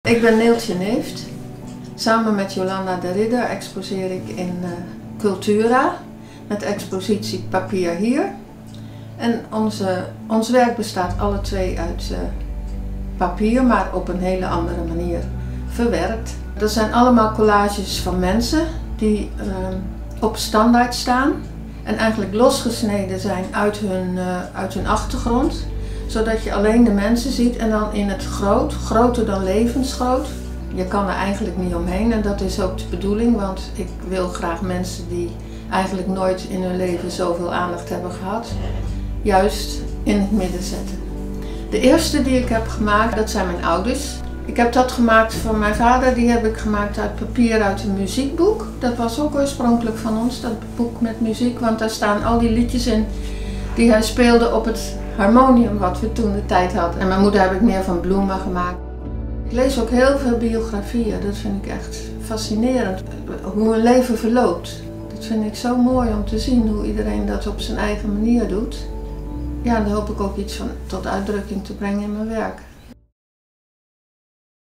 Ik ben Neeltje Neeft. Samen met Jolanda de Ridder exposeer ik in Cultura met de expositie Papier hier. En ons werk bestaat alle twee uit papier, maar op een hele andere manier verwerkt. Dat zijn allemaal collages van mensen die op standaard staan en eigenlijk losgesneden zijn uit hun achtergrond, zodat je alleen de mensen ziet en dan in het groot, groter dan levensgroot. Je kan er eigenlijk niet omheen en dat is ook de bedoeling, want ik wil graag mensen die eigenlijk nooit in hun leven zoveel aandacht hebben gehad, juist in het midden zetten. De eerste die ik heb gemaakt, dat zijn mijn ouders. Ik heb dat gemaakt van mijn vader, die heb ik gemaakt uit papier uit een muziekboek. Dat was ook oorspronkelijk van ons, dat boek met muziek, want daar staan al die liedjes in die hij speelde op het harmonium wat we toen de tijd hadden. En mijn moeder heb ik meer van bloemen gemaakt. Ik lees ook heel veel biografieën, dat vind ik echt fascinerend. Hoe een leven verloopt. Dat vind ik zo mooi om te zien hoe iedereen dat op zijn eigen manier doet. Ja, daar hoop ik ook iets van tot uitdrukking te brengen in mijn werk.